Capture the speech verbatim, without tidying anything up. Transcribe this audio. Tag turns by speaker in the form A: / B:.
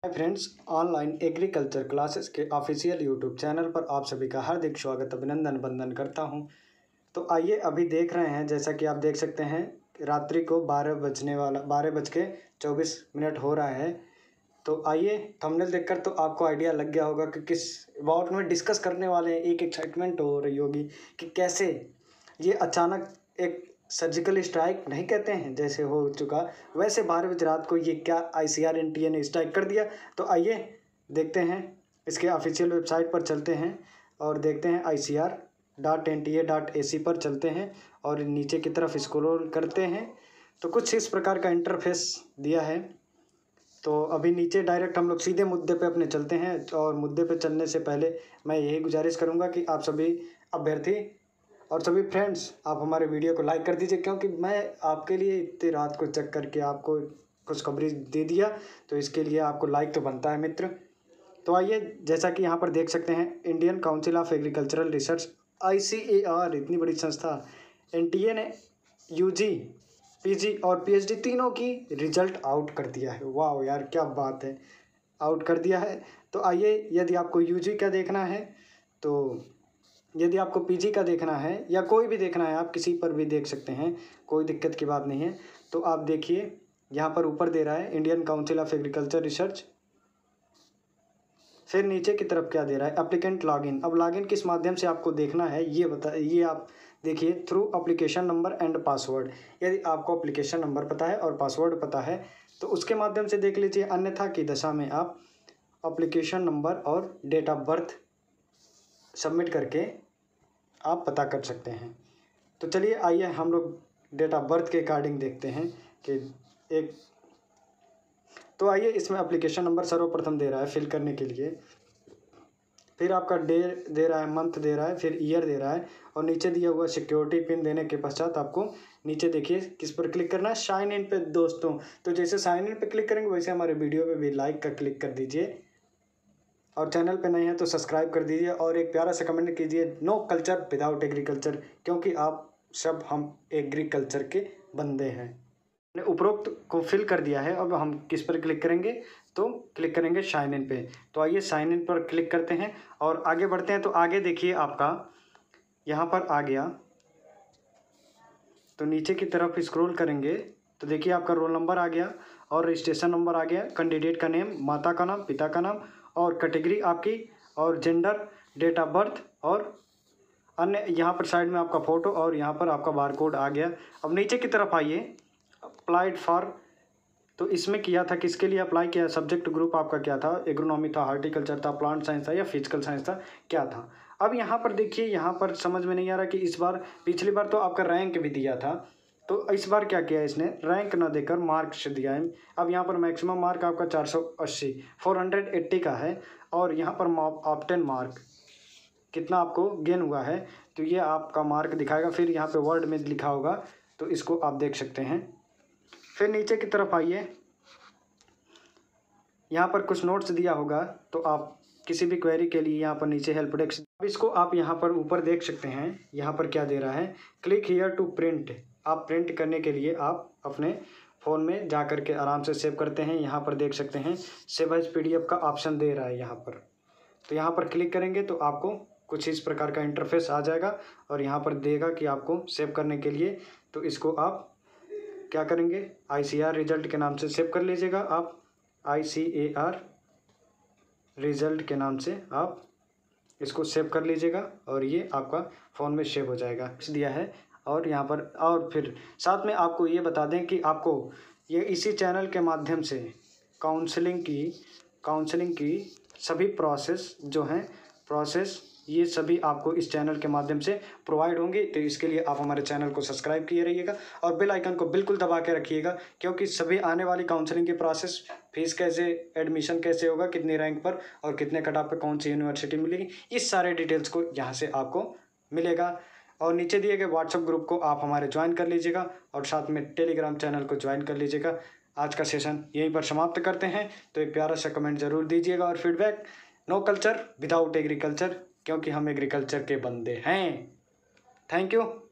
A: हाय friends, online agriculture classes के official YouTube channel पर आप सभी का हार्दिक स्वागत अभिनंदन वंदन करता हूं। तो आइए अभी देख रहे हैं, जैसा कि आप देख सकते हैं रात्रि को बारह बजने वाला बारह बज के चौबीस मिनट हो रहा है। तो आइए थंबनेल देखकर तो आपको आइडिया लग गया होगा कि किस अबाउट में डिस्कस करने वाले हैं। एक एक्साइटमेंट हो रही होगी कि कैसे ये अचानक एक सर्जिकल स्ट्राइक नहीं कहते हैं जैसे हो चुका, वैसे बारह बजे रात को ये क्या आईसीआर एन टी ए ने स्ट्राइक कर दिया। तो आइए देखते हैं, इसके ऑफिशियल वेबसाइट पर चलते हैं और देखते हैं I C R dot N T A dot A C पर चलते हैं और नीचे की तरफ स्क्रॉल करते हैं तो कुछ इस प्रकार का इंटरफेस दिया है। तो अभी नीचे डायरेक्ट हम लोग सीधे मुद्दे पे अपने चलते हैं और मुद्दे पे चलने से पहले मैं यही गुजारिश करूँगा कि आप सभी अभ्यर्थी और सभी फ्रेंड्स आप हमारे वीडियो को लाइक कर दीजिए, क्योंकि मैं आपके लिए इतनी रात को चेक करके आपको खुशखबरी दे दिया तो इसके लिए आपको लाइक तो बनता है मित्र। तो आइए, जैसा कि यहाँ पर देख सकते हैं, Indian Council of Agricultural Research I C A R, इतनी बड़ी संस्था, एन टी ए ने यू जी पी जी और पी एच डी तीनों की रिजल्ट आउट कर दिया है। वाह यार, क्या बात है, आउट कर दिया है। तो आइए, यदि आपको यू जी का देखना है, तो यदि आपको पी जी का देखना है या कोई भी देखना है, आप किसी पर भी देख सकते हैं, कोई दिक्कत की बात नहीं है। तो आप देखिए यहाँ पर ऊपर दे रहा है Indian Council of Agriculture Research, फिर नीचे की तरफ क्या दे रहा है, एप्लीकेंट लॉगिन। अब लॉगिन किस माध्यम से आपको देखना है ये बता ये आप देखिए, through application number and password. यदि आपको एप्लीकेशन नंबर पता है और पासवर्ड पता है तो उसके माध्यम से देख लीजिए, अन्यथा की दशा में आप एप्लीकेशन नंबर और डेट ऑफ बर्थ सबमिट करके आप पता कर सकते हैं। तो चलिए आइए हम लोग डेट ऑफ बर्थ के अकॉर्डिंग देखते हैं कि एक तो आइए, इसमें एप्लीकेशन नंबर सर्वप्रथम दे रहा है फिल करने के लिए, फिर आपका डे दे रहा है, मंथ दे रहा है, फिर ईयर दे रहा है और नीचे दिया हुआ सिक्योरिटी पिन देने के पश्चात आपको नीचे देखिए किस पर क्लिक करना है, साइन इन पे दोस्तों। तो जैसे साइन इन पे क्लिक करेंगे वैसे हमारे वीडियो पे भी लाइक का क्लिक कर दीजिए और चैनल पे नए हैं तो सब्सक्राइब कर दीजिए और एक प्यारा सा कमेंट कीजिए, नो कल्चर विदाउट एग्रीकल्चर, क्योंकि आप सब हम एग्रीकल्चर के बंदे हैं। मैंने उपरोक्त को फिल कर दिया है। अब हम किस पर क्लिक करेंगे, तो क्लिक करेंगे साइन इन पे। तो आइए साइन इन पर क्लिक करते हैं और आगे बढ़ते हैं। तो आगे देखिए आपका यहाँ पर आ गया, तो नीचे की तरफ स्क्रॉल करेंगे तो देखिए आपका रोल नंबर आ गया और रजिस्ट्रेशन नंबर आ गया, कैंडिडेट का नेम, माता का नाम, पिता का नाम और कैटेगरी आपकी और जेंडर, डेट ऑफ बर्थ और अन्य। यहाँ पर साइड में आपका फ़ोटो और यहाँ पर आपका बार कोड आ गया। अब नीचे की तरफ आइए, अप्लाइड फॉर, तो इसमें किया था, किसके लिए अप्लाई किया, सब्जेक्ट ग्रुप आपका क्या था, एग्रोनॉमी था, हार्टिकल्चर था, प्लांट साइंस था या फिजिकल साइंस था, क्या था। अब यहाँ पर देखिए, यहाँ पर समझ में नहीं आ रहा कि इस बार, पिछली बार तो आपका रैंक भी दिया था, तो इस बार क्या किया इसने, रैंक ना देकर मार्क्स दिया है। अब यहाँ पर मैक्सिमम मार्क आपका चार सौ अस्सी फोर हंड्रेड एट्टी का है और यहाँ पर ऑप्टेन मार्क कितना आपको गेन हुआ है, तो ये आपका मार्क दिखाएगा। फिर यहाँ पे वर्ड में लिखा होगा, तो इसको आप देख सकते हैं। फिर नीचे की तरफ आइए, यहाँ पर कुछ नोट्स दिया होगा, तो आप किसी भी क्वेरी के लिए यहाँ पर नीचे हेल्प डेस्क, अब इसको आप यहाँ पर ऊपर देख सकते हैं। यहाँ पर क्या दे रहा है, क्लिक हियर टू प्रिंट। आप प्रिंट करने के लिए आप अपने फ़ोन में जा कर के आराम से सेव करते हैं। यहाँ पर देख सकते हैं save as P D F का ऑप्शन दे रहा है यहाँ पर, तो यहाँ पर क्लिक करेंगे तो आपको कुछ इस प्रकार का इंटरफेस आ जाएगा और यहाँ पर देगा कि आपको सेव करने के लिए, तो इसको आप क्या करेंगे, आई सी आर रिजल्ट के नाम से सेव कर लीजिएगा। आप आई सी ए आर रिजल्ट के नाम से आप इसको सेव कर लीजिएगा और ये आपका फ़ोन में सेव हो जाएगा, दिया है। और यहाँ पर और फिर साथ में आपको ये बता दें कि आपको ये इसी चैनल के माध्यम से काउंसलिंग की काउंसलिंग की सभी प्रोसेस जो हैं प्रोसेस ये सभी आपको इस चैनल के माध्यम से प्रोवाइड होंगे। तो इसके लिए आप हमारे चैनल को सब्सक्राइब किए रहिएगा और बेल आइकन को बिल्कुल दबा के रखिएगा, क्योंकि सभी आने वाली काउंसलिंग की प्रोसेस, फीस कैसे, एडमिशन कैसे होगा, कितनी रैंक पर और कितने कट ऑफ पे कौन सी यूनिवर्सिटी मिलेगी, इस सारे डिटेल्स को यहाँ से आपको मिलेगा। और नीचे दिए गए व्हाट्सएप ग्रुप को आप हमारे ज्वाइन कर लीजिएगा और साथ में टेलीग्राम चैनल को ज्वाइन कर लीजिएगा। आज का सेशन यहीं पर समाप्त करते हैं। तो एक प्यारा सा कमेंट ज़रूर दीजिएगा और feedback, no culture without agriculture, क्योंकि हम एग्रीकल्चर के बंदे हैं। Thank you.